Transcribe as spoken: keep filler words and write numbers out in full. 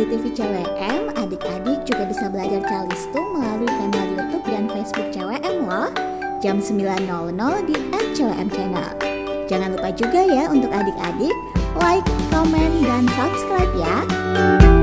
Di T V C W M, adik-adik juga bisa belajar Calistung melalui kanal YouTube dan Facebook C W M loh. Jam sembilan nol nol di at C W M Channel. Jangan lupa juga ya untuk adik-adik like, komen, dan subscribe ya.